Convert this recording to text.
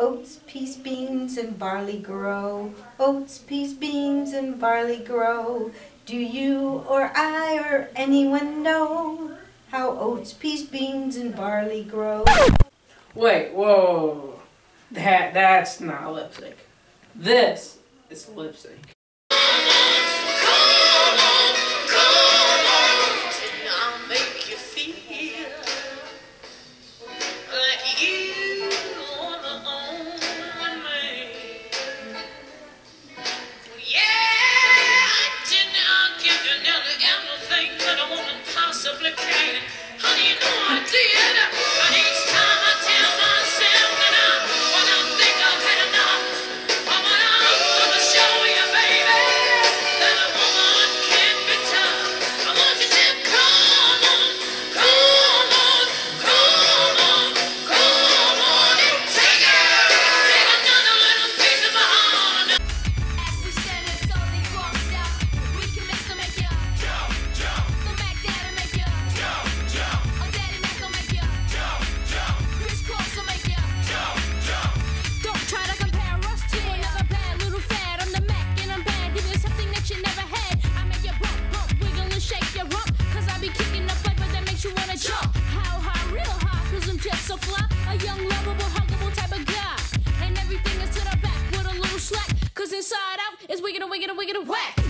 Oats, peas, beans, and barley grow. Oats, peas, beans, and barley grow. Do you or I or anyone know how oats, peas, beans, and barley grow? Wait, whoa. That's not lip sync. This is lip sync. So fly, a young, lovable, huggable type of guy. And everything is to the back with a little slack. Cause inside out is wiggin' whack.